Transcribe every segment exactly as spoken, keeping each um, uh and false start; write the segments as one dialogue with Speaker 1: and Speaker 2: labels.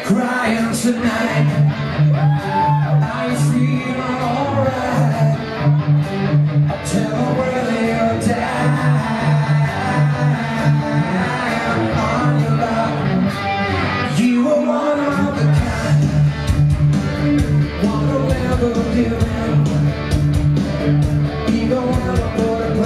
Speaker 1: crying tonight. Are you feeling alright? Tell me where they'll die on your love. You were one of the kind, one who never give in, even when I put a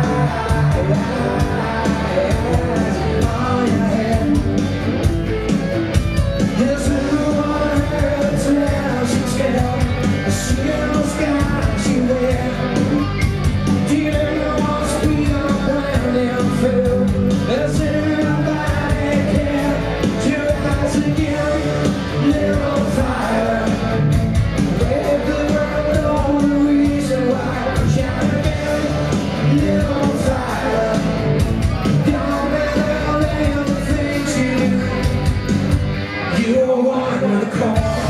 Speaker 1: prize on your head. There's a blue on her tail, she's got a silver sky she wears. Do you ever want to be on a blinding field? Does anybody care? Your eyes again, they're on fire. Wake the world, know the reason why. Shine again, they're on fire. Don't matter all the things you do, you're one with a call.